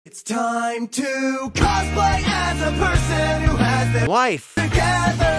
It's time to cosplay as a person who has their Life. together.